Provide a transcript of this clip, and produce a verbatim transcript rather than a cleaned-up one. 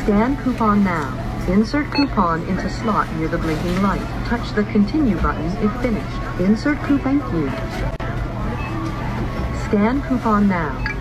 Scan coupon now. Insert coupon into slot near the blinking light. Touch the continue button if finished. Insert coupon. Thank you. Scan coupon now.